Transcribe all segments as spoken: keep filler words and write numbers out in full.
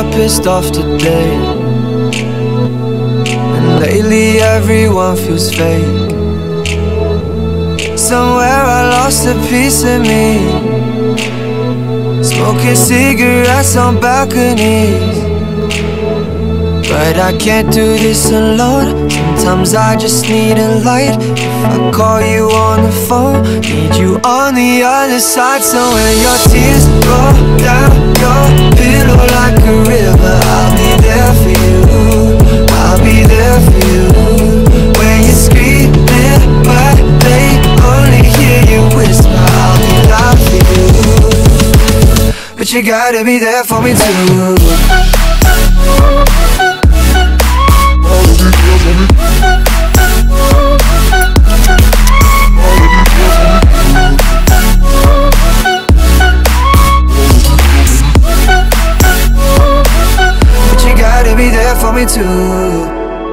more pissed off today. And lately everyone feels fake. Somewhere I lost a piece of me, smoking cigarettes on balconies. But I can't do this alone. Sometimes I just need a light. If I call you on the phone, need you on the other side. So when your tears roll down your pillow like a river, I'll be there for you, I'll be there for you. When you're screaming but they only hear you whisper, I'll be loud for you. But you gotta be there for me too. Be there for me too.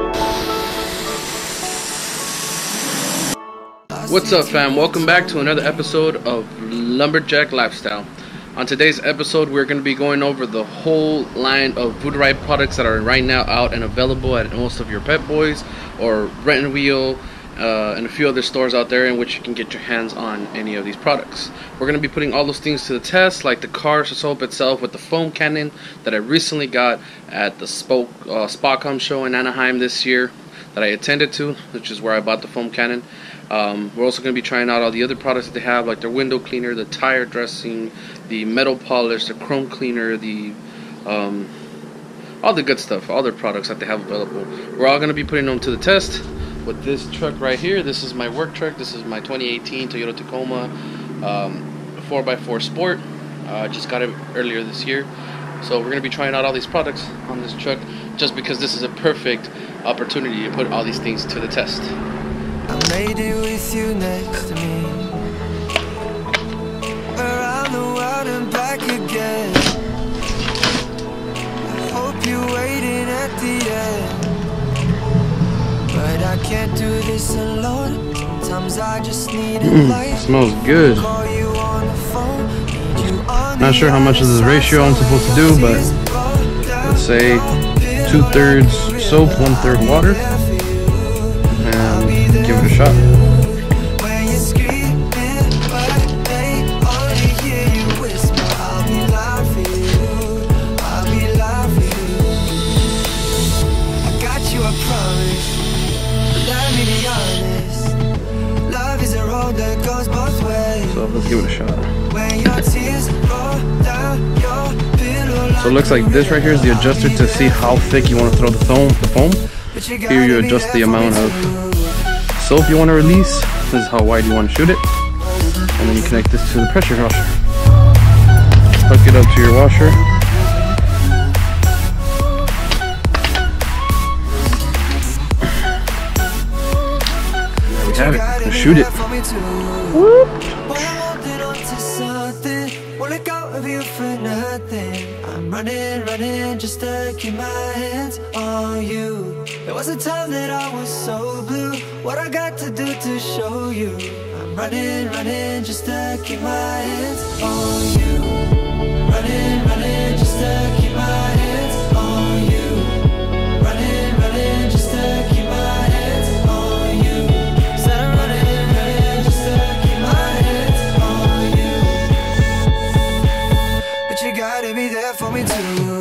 What's up, fam? Welcome back to another episode of Lumberjack Lifestyle. On today's episode, we're going to be going over the whole line of VoodooRide products that are right now out and available at most of your Pep Boys or Rent and Wheel uh, and a few other stores out there in which you can get your hands on any of these products. We're going to be putting all those things to the test, like the car soap itself with the foam cannon that I recently got at the Spoke, uh, Spacom show in Anaheim this year that I attended to, which is where I bought the foam cannon. Um, we're also going to be trying out all the other products that they have, like their window cleaner, the tire dressing, the metal polish, the chrome cleaner, the um, all the good stuff, all their products that they have available. We're all going to be putting them to the test with this truck right here. This is my work truck. This is my twenty eighteen Toyota Tacoma um, four by four Sport. I uh, just got it earlier this year. So we're going to be trying out all these products on this truck just because this is a perfect opportunity to put all these things to the test. I made it with you next to me, around the world and back again. I hope you're waiting at the end, but I can't do this alone. Sometimes I just need a light. Smells good. Not sure how much of this ratio I'm supposed to do, but let's say two thirds soap, one third water, and give it a shot. So let's give it a shot. So it looks like this right here is the adjuster to see how thick you want to throw the foam. The foam. Here you adjust the amount of soap you want to release. This is how wide you want to shoot it, and then you connect this to the pressure washer. Hook it up to your washer. There we have it. Let's shoot it. Whoop. I'm running, running just to keep my hands on you. There was a time that I was so blue. What I got to do to show you? I'm running, running just to keep my hands on you. Running, running just to keep my hands on you. Running, running just to keep my hands on you. Said I'm running, running just to keep my hands on you. But you gotta be there for me too.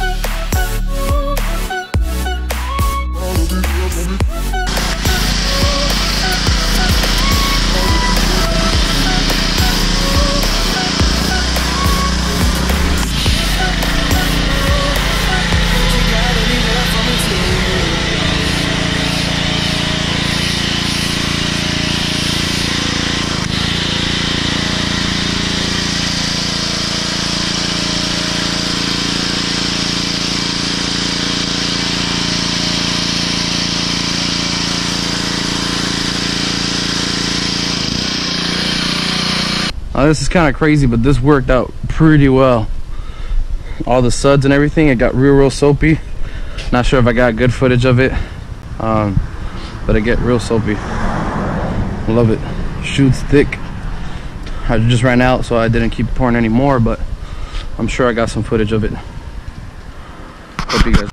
Now this is kind of crazy, but this worked out pretty well. All the suds and everything, it got real, real soapy. Not sure if I got good footage of it, um, but it get real soapy. Love it. Shoots thick. I just ran out, so I didn't keep pouring any more, but I'm sure I got some footage of it. Hope you guys.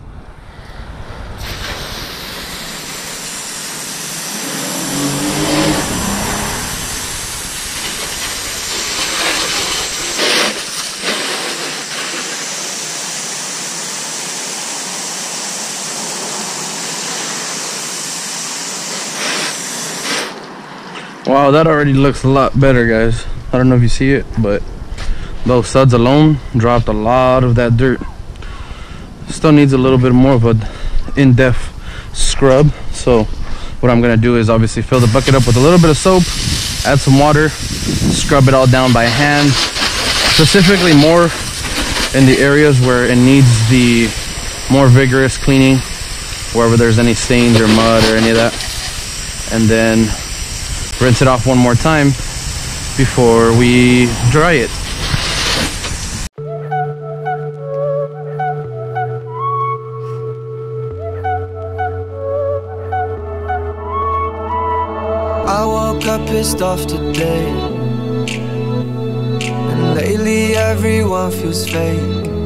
Wow, that already looks a lot better, guys. I don't know if you see it, but those suds alone dropped a lot of that dirt. Still needs a little bit more of an in-depth scrub. So what I'm gonna do is obviously fill the bucket up with a little bit of soap, add some water, scrub it all down by hand, specifically more in the areas where it needs the more vigorous cleaning, wherever there's any stains or mud or any of that, and then rinse it off one more time before we dry it. I woke up pissed off today, and lately everyone feels fake.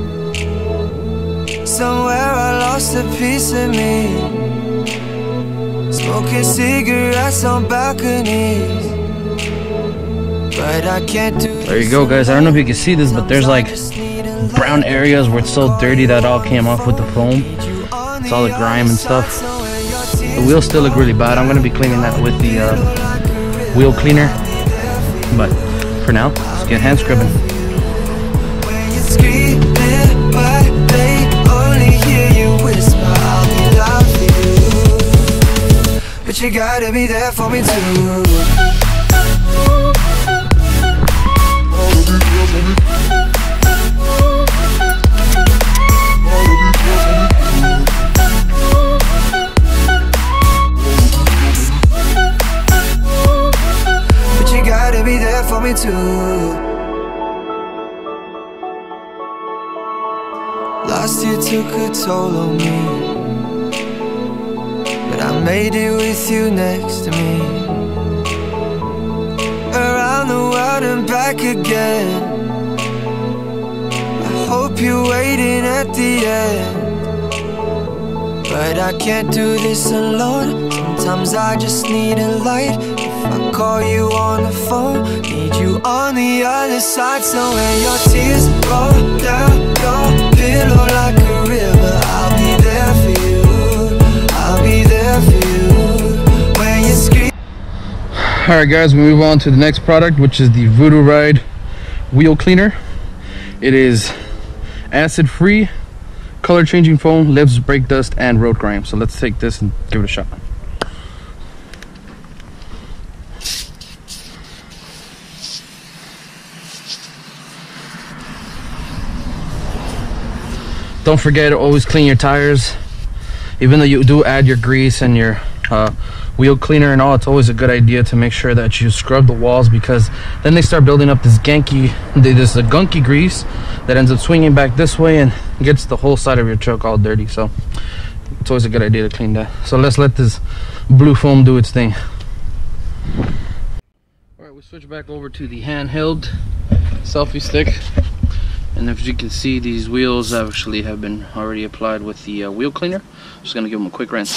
Somewhere I lost a piece of me, smoking cigarettes on balconies, but I can't do. There you go, guys. I don't know if you can see this, but there's like brown areas where it's so dirty that all came off with the foam. It's all the grime and stuff. The wheels still look really bad. I'm gonna be cleaning that with the uh, wheel cleaner, but for now, let's get hand scrubbing. But you gotta be there for me too. But you gotta be there for me too. Last year took a toll on me, but I made it with you next to me. Around the world and back again. I hope you're waiting at the end, but I can't do this alone. Sometimes I just need a light. If I call you on the phone, need you on the other side. So when your tears roll down your pillow like a river, I'll be there for you. I'll be there for you when you scream. Alright guys, we move on to the next product, which is the VoodooRide wheel cleaner. It is acid free, color changing foam, lifts brake dust and road grime. So let's take this and give it a shot. Don't forget to always clean your tires. Even though you do add your grease and your uh, wheel cleaner and all, it's always a good idea to make sure that you scrub the walls, because then they start building up this ganky, this a gunky grease that ends up swinging back this way and gets the whole side of your truck all dirty. So it's always a good idea to clean that. So let's let this blue foam do its thing. All right, we switch back over to the handheld selfie stick. And as you can see, these wheels actually have been already applied with the uh, wheel cleaner. Just gonna give them a quick rinse.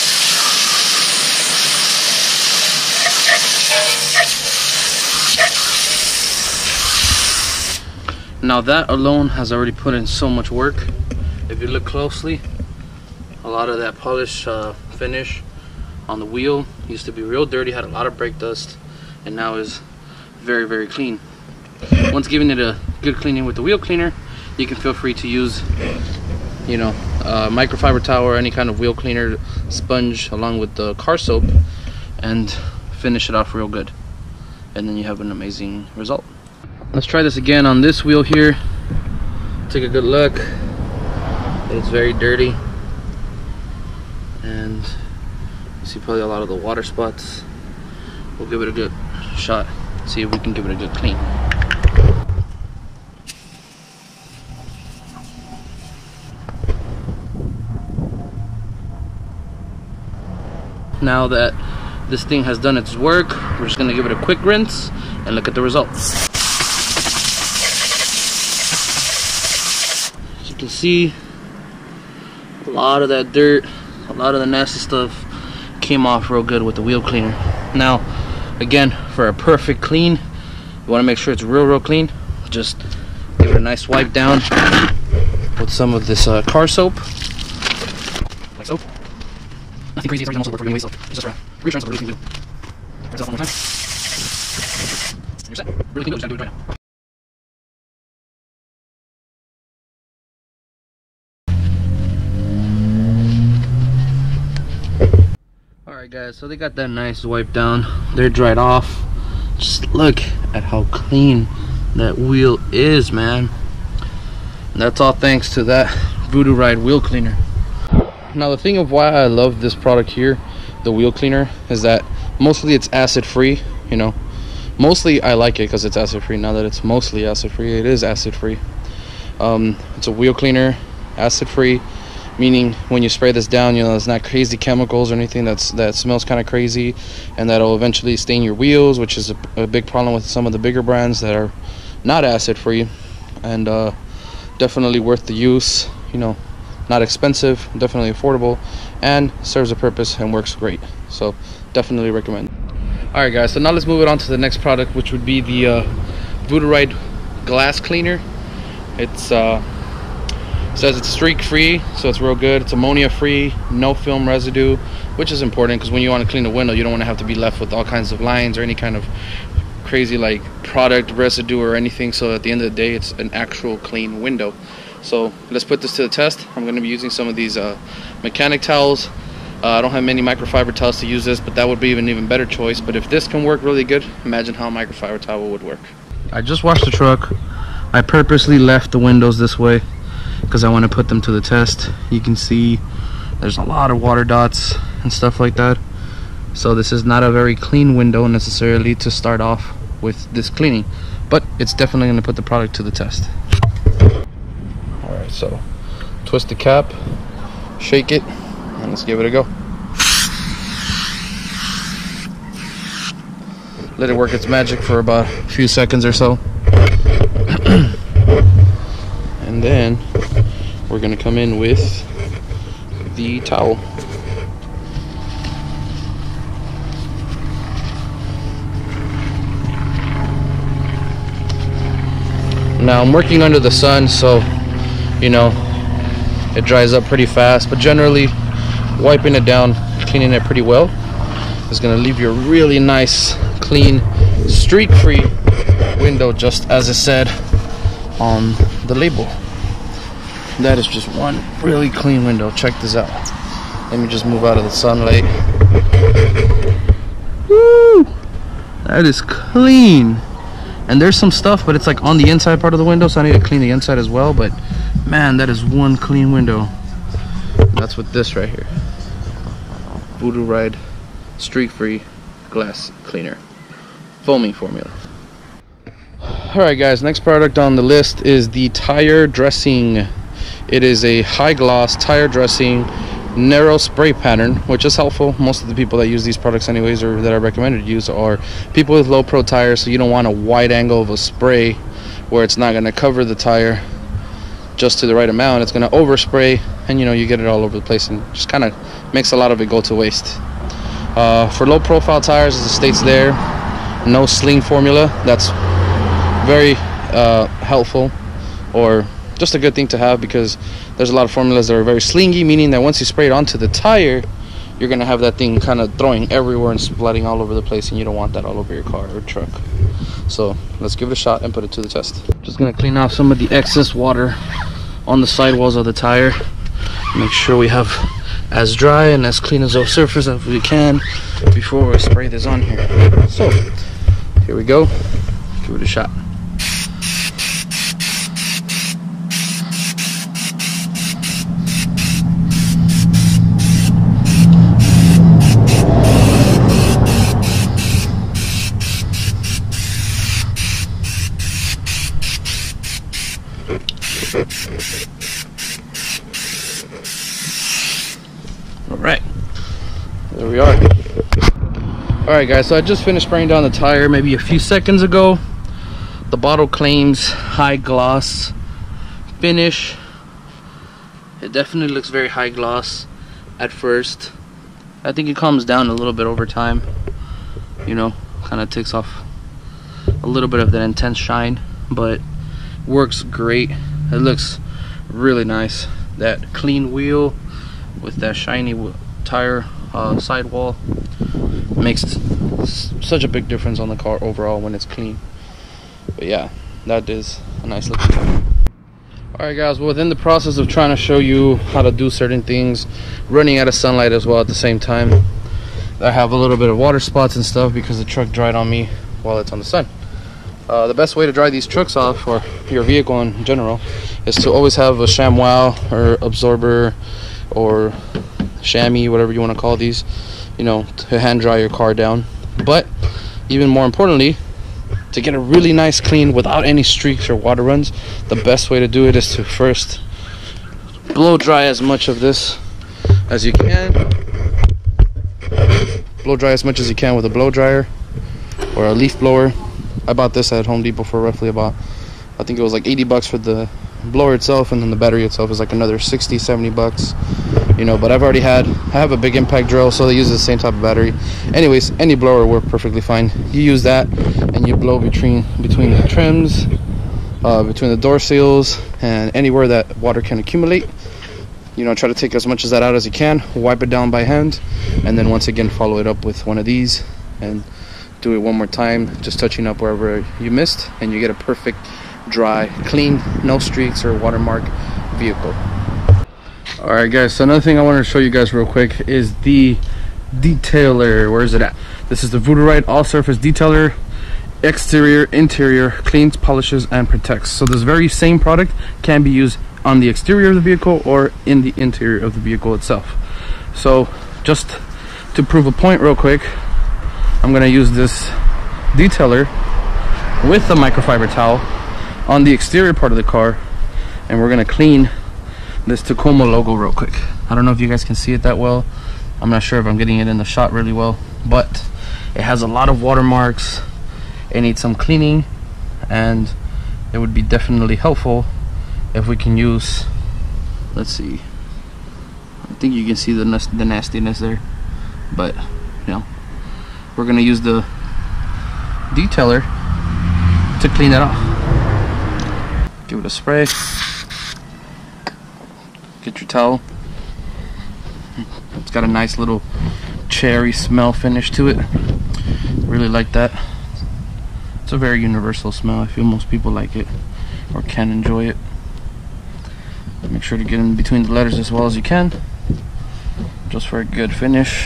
Now that alone has already put in so much work. If you look closely, a lot of that polish uh, finish on the wheel used to be real dirty, had a lot of brake dust, and now is very, very clean. Once giving it a good cleaning with the wheel cleaner, you can feel free to use, you know, uh, microfiber towel or any kind of wheel cleaner sponge along with the car soap and finish it off real good, and then you have an amazing result. Let's try this again on this wheel here. Take a good look. It's very dirty, and you see probably a lot of the water spots. We'll give it a good shot, see if we can give it a good clean. Now that this thing has done its work, we're just gonna give it a quick rinse and look at the results. As you can see, A lot of that dirt, a lot of the nasty stuff came off real good with the wheel cleaner. Now, again, for a perfect clean, you want to make sure it's real, real clean. Just give it a nice wipe down with some of this uh, car soap. Like so. Nothing crazy, it's already also work for anyway, so it's just a return, so really clean wheel. Press it off one more time. And you're set. Really clean wheel, just gotta do it right now. Alright guys, so they got that nice wipe down. They're dried off. Just look at how clean that wheel is, man. And that's all thanks to that VoodooRide wheel cleaner. Now the thing of why I love this product here, the wheel cleaner, is that mostly it's acid free. You know, mostly I like it because it's acid free. Now that it's mostly acid free, it is acid free. Um, it's a wheel cleaner, acid free, meaning when you spray this down, you know, it's not crazy chemicals or anything that's that smells kind of crazy, and that'll eventually stain your wheels, which is a, a big problem with some of the bigger brands that are not acid free. And uh, definitely worth the use. You know, not expensive, definitely affordable, and serves a purpose and works great. So definitely recommend. All right guys, so now let's move it on to the next product, which would be the uh, VoodooRide glass cleaner. It's uh, says it's streak free, so it's real good. It's ammonia free, no film residue, which is important because when you want to clean a window, you don't want to have to be left with all kinds of lines or any kind of crazy like product residue or anything. So at the end of the day, it's an actual clean window. So let's put this to the test. I'm going to be using some of these uh, mechanic towels. uh, I don't have many microfiber towels to use this, but that would be an even better choice. But if this can work really good, imagine how a microfiber towel would work. I just washed the truck. I purposely left the windows this way because I want to put them to the test. You can see there's a lot of water dots and stuff like that. So this is not a very clean window necessarily to start off with this cleaning, but it's definitely going to put the product to the test. Alright, so twist the cap, shake it, and let's give it a go. Let it work its magic for about a few seconds or so. And then we're going to come in with the towel. Now I'm working under the sun, so you know it dries up pretty fast, but generally wiping it down, cleaning it pretty well is going to leave you a really nice, clean, streak-free window, just as it said on the label. That is just one really clean window. Check this out. Let me just move out of the sunlight. Woo! That is clean. And there's some stuff, but it's like on the inside part of the window, so I need to clean the inside as well. But man, that is one clean window. That's with this right here. VoodooRide streak-free glass cleaner, foaming formula. Alright guys, next product on the list is the tire dressing. It is a high gloss tire dressing, narrow spray pattern, which is helpful. Most of the people that use these products anyways, or that I recommended to use, are people with low pro tires, so you don't want a wide angle of a spray where it's not going to cover the tire just to the right amount. It's going to overspray, and you know, you get it all over the place, and just kind of makes a lot of it go to waste. Uh, for low profile tires, as it states there, no sling formula. That's very uh, helpful, or just a good thing to have, because there's a lot of formulas that are very slingy, meaning that once you spray it onto the tire, you're going to have that thing kind of throwing everywhere and splattering all over the place, and you don't want that all over your car or truck. So let's give it a shot and put it to the test. Just going to clean off some of the excess water on the sidewalls of the tire. Make sure we have as dry and as clean as a surface as we can before we spray this on here. So here we go. Give it a shot. Alright, there we are. Alright guys, so I just finished spraying down the tire maybe a few seconds ago. The bottle claims high gloss finish. It definitely looks very high gloss at first. I think it calms down a little bit over time. You know, kind of takes off a little bit of that intense shine, but works great. It looks really nice. That clean wheel with that shiny tire uh, sidewall makes such a big difference on the car overall when it's clean. But yeah, that is a nice looking car. Alright guys, well, within the process of trying to show you how to do certain things, running out of sunlight as well at the same time, I have a little bit of water spots and stuff because the truck dried on me while it's on the sun. Uh, the best way to dry these trucks off, or your vehicle in general, is to always have a ShamWow or absorber or chamois, whatever you want to call these, you know, to hand dry your car down. But even more importantly, to get a really nice clean without any streaks or water runs, the best way to do it is to first blow dry as much of this as you can. Blow dry as much as you can with a blow dryer or a leaf blower. I bought this at Home Depot for roughly about, I think it was like eighty bucks for the blower itself, and then the battery itself is like another sixty, seventy bucks, you know. But I've already had, I have a big impact drill, so they use the same type of battery. Anyways, any blower will work perfectly fine. You use that and you blow between between the trims, uh, between the door seals, and anywhere that water can accumulate. You know, try to take as much of that out as you can, wipe it down by hand, and then once again follow it up with one of these and do it one more time, just touching up wherever you missed, and you get a perfect dry, clean, no streaks or watermark vehicle. Alright guys, so another thing I wanted to show you guys real quick is the detailer. Where is it at? This is the VoodooRide all surface detailer. Exterior, interior, cleans, polishes, and protects. So this very same product can be used on the exterior of the vehicle or in the interior of the vehicle itself. So just to prove a point real quick, I'm gonna use this detailer with the microfiber towel on the exterior part of the car, and we're gonna clean this Tacoma logo real quick. I don't know if you guys can see it that well. I'm not sure if I'm getting it in the shot really well, but it has a lot of watermarks. It needs some cleaning, and it would be definitely helpful if we can use, let's see, I think you can see the, the nastiness there, but you know, we're gonna use the detailer to clean it off. Give it a spray. Get your towel. It's got a nice little cherry smell finish to it. Really like that. It's a very universal smell. I feel most people like it or can enjoy it. Make sure to get in between the letters as well as you can, just for a good finish.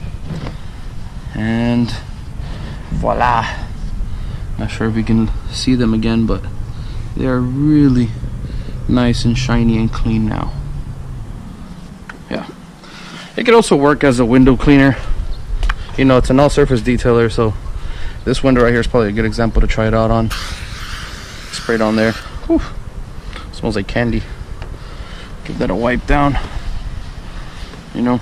And voila. Not sure if you can see them again, but they are really nice and shiny and clean now. Yeah, it could also work as a window cleaner. You know, it's an all surface detailer, so this window right here is probably a good example to try it out on. Spray it on there. Whew. Smells like candy. Give that a wipe down, you know.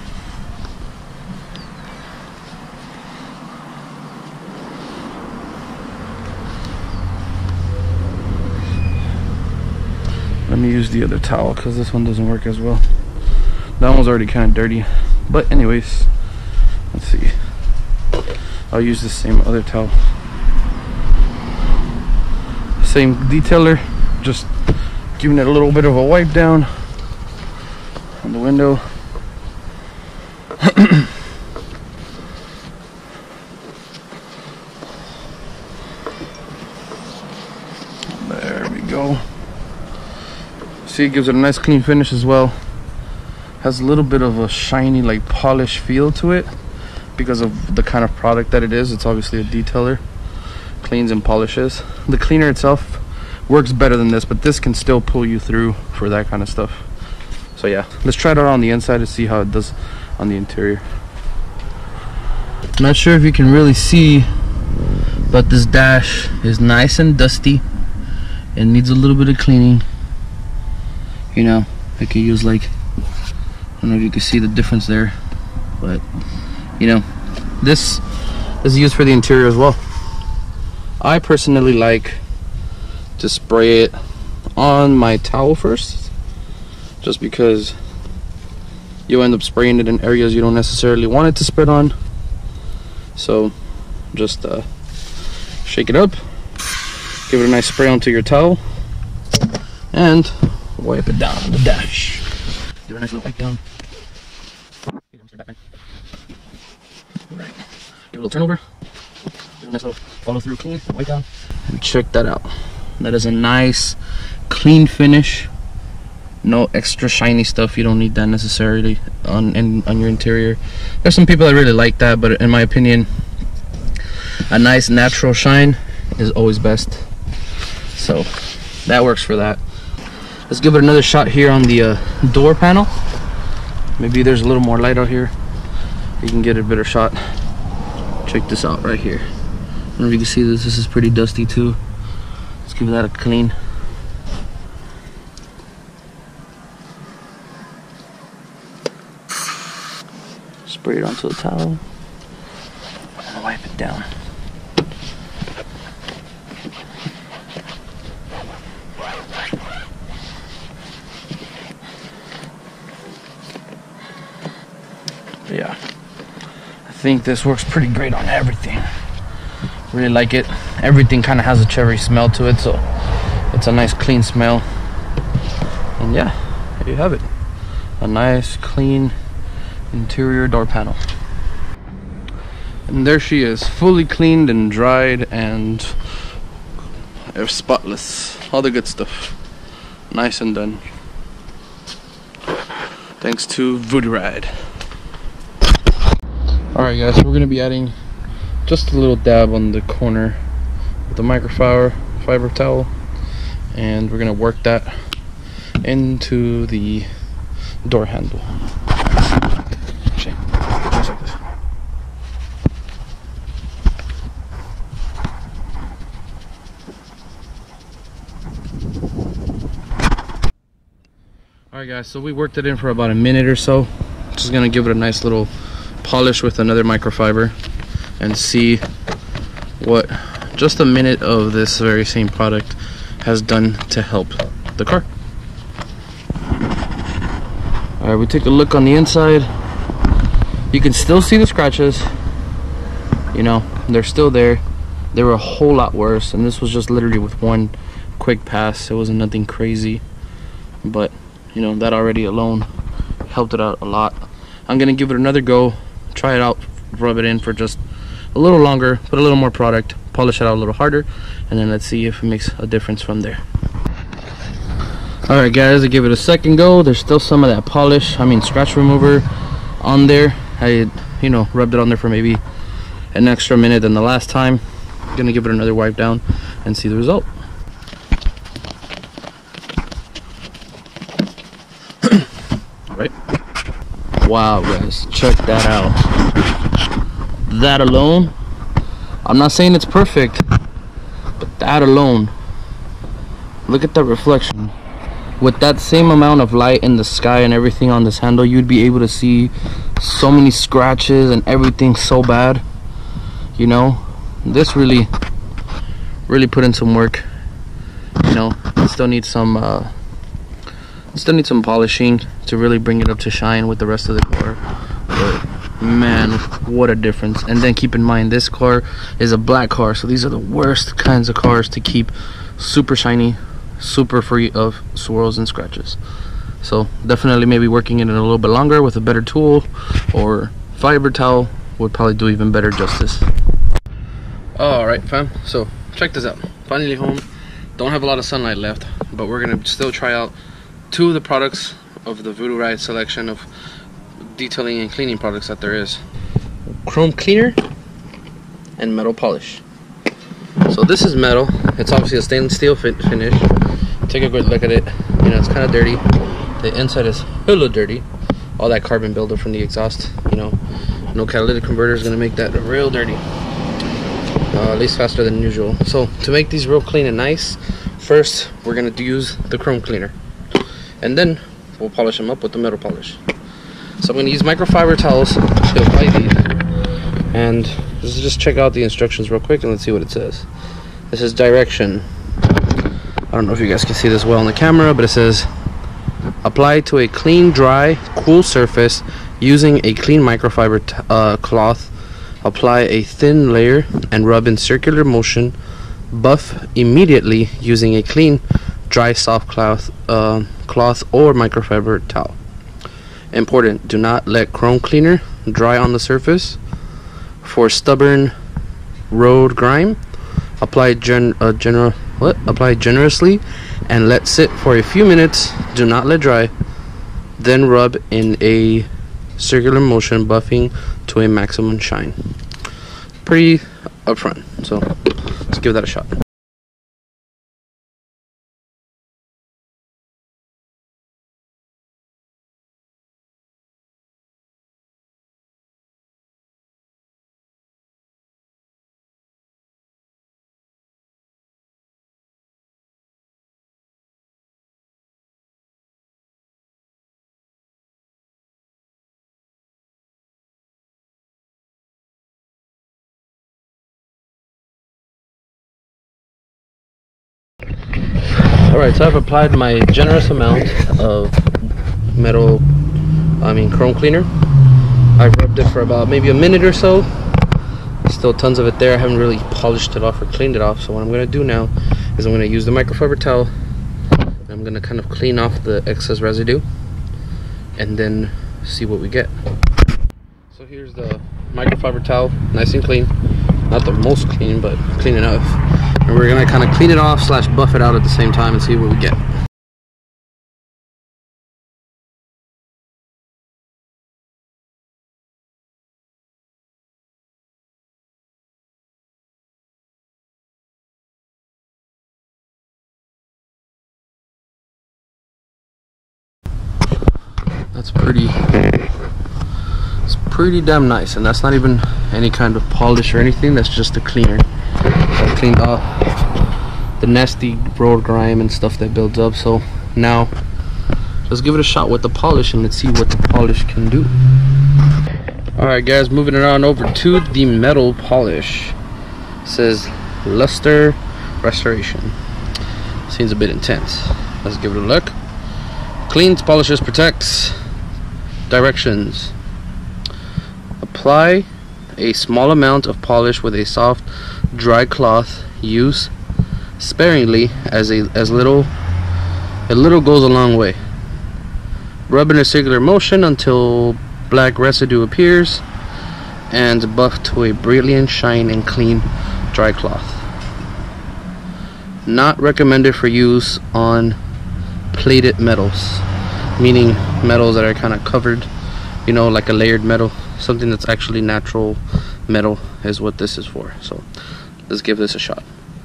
Let me use the other towel because this one doesn't work as well. That one's already kind of dirty. But anyways, let's see. I'll use the same other towel. Same detailer, just giving it a little bit of a wipe down on the window. There we go. See, it gives it a nice clean finish as well. Has a little bit of a shiny, like polished feel to it because of the kind of product that it is. It's obviously a detailer. Cleans and polishes. The cleaner itself works better than this, but this can still pull you through for that kind of stuff. So yeah, let's try it out on the inside to see how it does on the interior. I'm not sure if you can really see, but this dash is nice and dusty. It needs a little bit of cleaning. You know, I could use like, I don't know if you can see the difference there, but you know, this is used for the interior as well. I personally like to spray it on my towel first, just because you'll end up spraying it in areas you don't necessarily want it to spread on. So just uh, shake it up, give it a nice spray onto your towel, and wipe it down on the dash. Give it a nice little wipe down. Alright, give it a little turnover. Give it a nice little follow through clean, wipe down. And check that out. That is a nice clean finish. No extra shiny stuff. You don't need that necessarily on in, on your interior. There's some people that really like that, but in my opinion, a nice natural shine is always best. So that works for that. Let's give it another shot here on the uh, door panel. Maybe there's a little more light out here. You can get a better shot. Check this out right here. I don't know if you can see this. This is pretty dusty too. Let's give that a clean. Spray it onto the towel. I'm gonna wipe it down. Yeah, I think this works pretty great on everything. Really like it. Everything kind of has a cherry smell to it, so it's a nice clean smell. And yeah, there you have it. A nice clean interior door panel. And there she is, fully cleaned and dried and spotless. All the good stuff. Nice and done. Thanks to VoodooRide. Alright guys, so we're going to be adding just a little dab on the corner with the microfiber fiber towel, and we're going to work that into the door handle. Just like this. Alright guys, so we worked it in for about a minute or so. Just going to give it a nice little polish with another microfiber and see what just a minute of this very same product has done to help the car. Alright, we take a look on the inside. You can still see the scratches. You know, they're still there. They were a whole lot worse, and this was just literally with one quick pass. It wasn't nothing crazy, but you know, that already alone helped it out a lot. I'm gonna give it another go, try it out, rub it in for just a little longer, put a little more product, polish it out a little harder, and then let's see if it makes a difference from there. Alright guys, I give it a second go. There's still some of that polish, I mean scratch remover on there. I, you know, rubbed it on there for maybe an extra minute than the last time. I'm gonna give it another wipe down and see the result. Right. Wow guys, check that out. That alone, I'm not saying it's perfect, but that alone, look at the reflection. With that same amount of light in the sky and everything on this handle, you'd be able to see so many scratches and everything so bad. You know, this really really put in some work. You know, it still needs some uh still needs some polishing to really bring it up to shine with the rest of the car. But man, what a difference. And then keep in mind, this car is a black car, so these are the worst kinds of cars to keep super shiny, super free of swirls and scratches. So definitely maybe working it in a little bit longer with a better tool or fiber towel would probably do even better justice. Alright fam, so check this out. Finally home. Don't have a lot of sunlight left, but we're gonna still try out two of the products of the VoodooRide selection of detailing and cleaning products that there is. Chrome cleaner and metal polish. So this is metal. It's obviously a stainless steel fin finish. Take a good look at it. You know, it's kind of dirty. The inside is hella dirty. All that carbon buildup from the exhaust. You know, no catalytic converter is gonna make that real dirty. Uh, at least faster than usual. So to make these real clean and nice, first we're gonna use the chrome cleaner, and then we'll polish them up with the metal polish. So I'm gonna use microfiber towels to apply these, and let's just check out the instructions real quick and let's see what it says. This is direction. I don't know if you guys can see this well on the camera, but it says Apply to a clean, dry, cool surface using a clean microfiber t uh, cloth. Apply a thin layer and rub in circular motion. Buff immediately using a clean, dry, soft cloth, uh, cloth or microfiber towel. Important: do not let chrome cleaner dry on the surface. For stubborn road grime, apply gen uh, general what? Apply generously and let sit for a few minutes. Do not let dry. Then rub in a circular motion, buffing to a maximum shine. Pretty upfront, so let's give that a shot. Alright, so I've applied my generous amount of metal, I mean chrome cleaner. I've rubbed it for about maybe a minute or so. Still tons of it there. I haven't really polished it off or cleaned it off. So what I'm going to do now is I'm going to use the microfiber towel. And I'm going to kind of clean off the excess residue and then see what we get. So here's the microfiber towel, nice and clean. Not the most clean, but clean enough. And we're gonna kind of clean it off slash buff it out at the same time and see what we get. That's pretty, it's pretty damn nice, and that's not even any kind of polish or anything. That's just a cleaner. So I cleaned off the nasty road grime and stuff that builds up. So now let's give it a shot with the polish and let's see what the polish can do. Alright guys, moving it on over to the metal polish. It says luster restoration. Seems a bit intense. Let's give it a look. Cleans, polishes, protects. Directions: apply a small amount of polish with a soft dry cloth. Use sparingly, as a as little a little goes a long way. Rub in a circular motion until black residue appears, and buff to a brilliant shine and clean dry cloth. Not recommended for use on plated metals, meaning metals that are kind of covered, you know, like a layered metal. Something that's actually natural metal is what this is for. So let's give this a shot.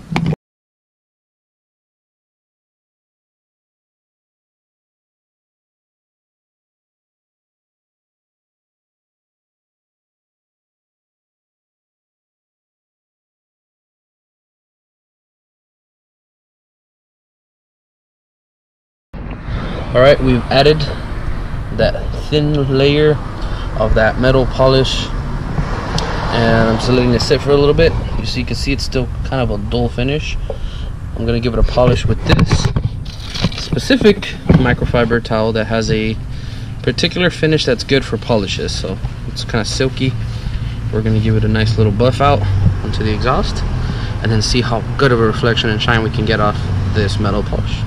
Alright, we've added that thin layer of that metal polish, and I'm just letting it sit for a little bit. You see, you can see it's still kind of a dull finish. I'm gonna give it a polish with this specific microfiber towel that has a particular finish that's good for polishes. So it's kind of silky. We're gonna give it a nice little buff out onto the exhaust and then see how good of a reflection and shine we can get off this metal polish.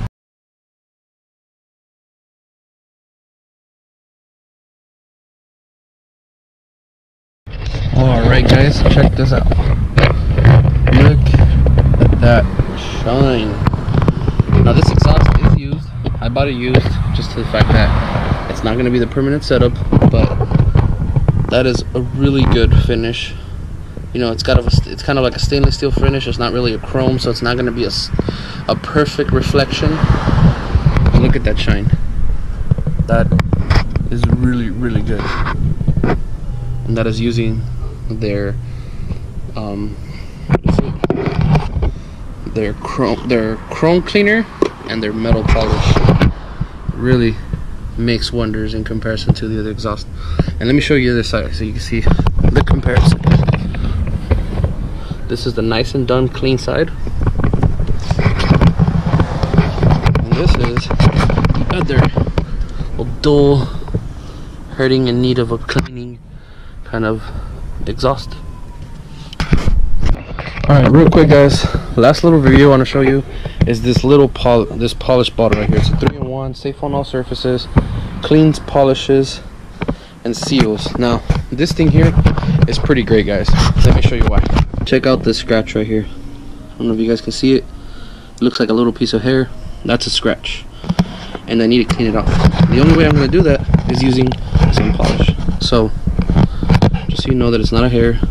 Alright guys, check this out. Look at that shine. Now this exhaust is used. I bought it used just to the fact that it's not going to be the permanent setup, but that is a really good finish. You know, it's got a, it's kind of like a stainless steel finish. It's not really a chrome, so it's not going to be a, a perfect reflection. Look at that shine. That is really, really good. And that is using their um what is it? their chrome their chrome cleaner and their metal polish. Really makes wonders in comparison to the other exhaust. And let me show you the other side so you can see the comparison. This is the nice and done clean side, and this is the other dull, hurting in need of a cleaning kind of exhaust. Alright, real quick guys, last little review I want to show you is this little pol this polished bottle right here. It's a three in one, safe on all surfaces, cleans, polishes, and seals. Now this thing here is pretty great guys. Let me show you why. Check out this scratch right here. I don't know if you guys can see it. It looks like a little piece of hair. That's a scratch, and I need to clean it off. The only way I'm going to do that is using some polish. So just so you know that it's not a hair,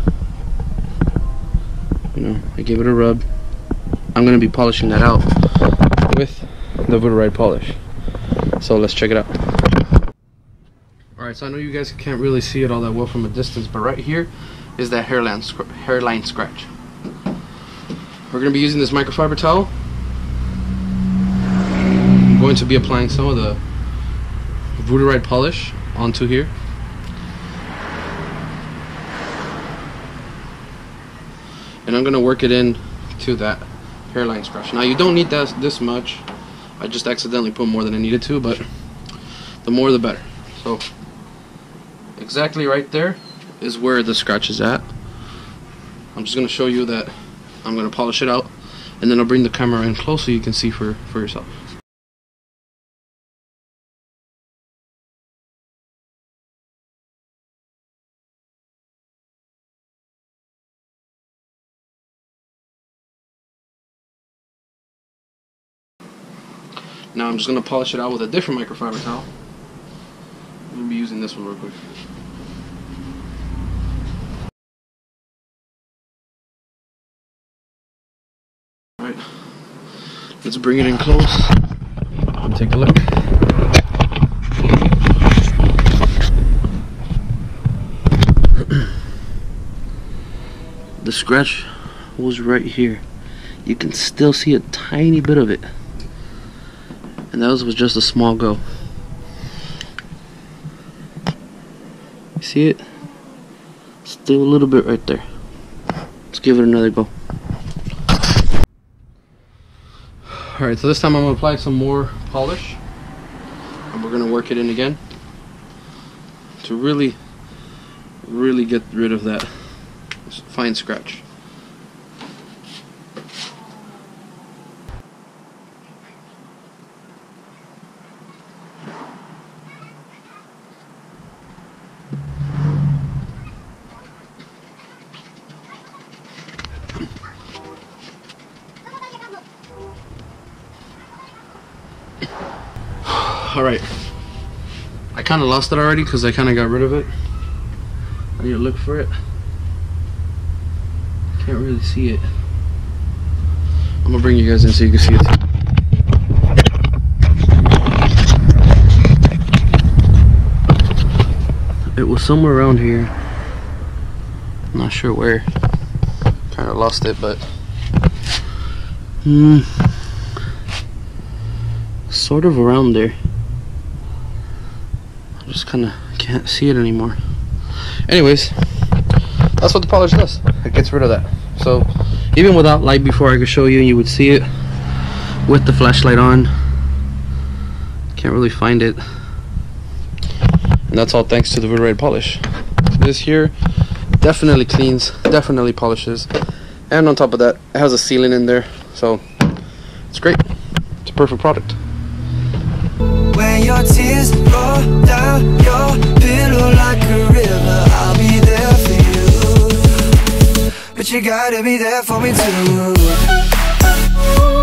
you know, I gave it a rub. I'm going to be polishing that out with the VoodooRide polish. So let's check it out. Alright, so I know you guys can't really see it all that well from a distance, but right here is that hairline, sc hairline scratch. We're going to be using this microfiber towel. I'm going to be applying some of the VoodooRide polish onto here. And I'm going to work it in to that hairline scratch. Now you don't need that this much. I just accidentally put more than I needed to, but the more the better. So exactly right there is where the scratch is at. I'm just going to show you that I'm going to polish it out, and then I'll bring the camera in close so you can see for, for yourself. Now I'm just going to polish it out with a different microfiber towel. I'm going to be using this one real quick. Alright, let's bring it in close and take a look. The scratch was right here. You can still see a tiny bit of it. And that was just a small go. You see it? Still a little bit right there. Let's give it another go. Alright, so this time I'm going to apply some more polish. And we're going to work it in again to really, really get rid of that fine scratch. Alright, I kind of lost it already because I kind of got rid of it. I need to look for it. Can't really see it. I'm gonna bring you guys in so you can see it. It was somewhere around here. I'm not sure where. Kind of lost it, but hmm, sort of around there. I just kind of can't see it anymore. Anyways, that's what the polish does. It gets rid of that. So even without light before, I could show you and you would see it. With the flashlight on, can't really find it. And that's all thanks to the VoodooRide polish. This here definitely cleans, definitely polishes, and on top of that, it has a sealant in there, so it's great. It's a perfect product. When your tears roll down your pillow like a river, I'll be there for you, but you gotta be there for me too.